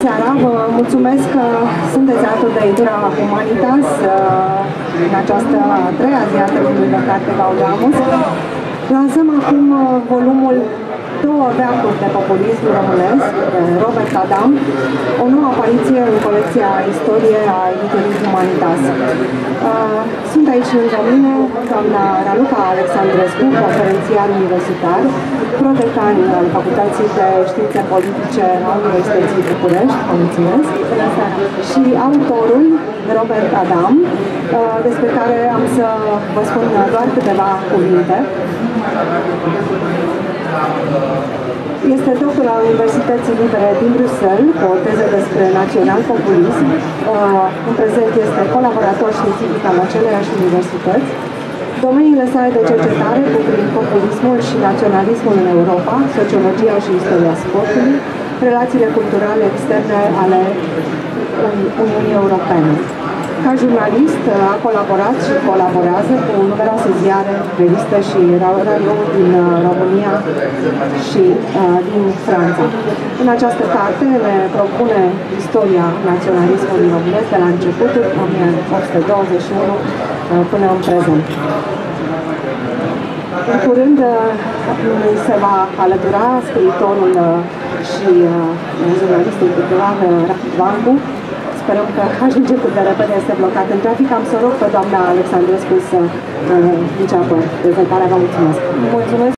seara, vă mulțumesc că sunteți alături de editura Humanitas în această a treia zi a Târgului de Carte Gaudamus. Lansăm acum volumul Două veacuri de populism românesc, Robert Adam, o nouă apariție în colecția Istorie a editurii Humanitas. Sunt aici lângă mine doamna Raluca Alexandrescu, conferențiar universitar, prodecan al Facultății de Științe Politice a Universității București, mulțumesc, și autorul Robert Adam, despre care am să vă spun doar câteva cuvinte. Este doctor al Universității Libere din Bruxelles, cu o teză despre național-populism. În prezent este colaborator științific al aceleiași universități. Domeniile sale de cercetare cuprind populismul și naționalismul în Europa, sociologia și istoria sportului, relațiile culturale externe ale Uniunii Europene. Ca jurnalist a colaborat și colaborează cu numeroase ziare, reviste și radiouri din România și din Franța. În această carte ne propune istoria naționalismului românesc de la începutul 1821 până în prezent. În curând se va alătura scriitorul și jurnalistul cultural Rafik Vancu. Sperăm că ajunge cât de repede, este blocat în trafic. Am să rog pe doamna Alexandrescu să înceapă prezentarea. Vă mulțumesc! Mulțumesc!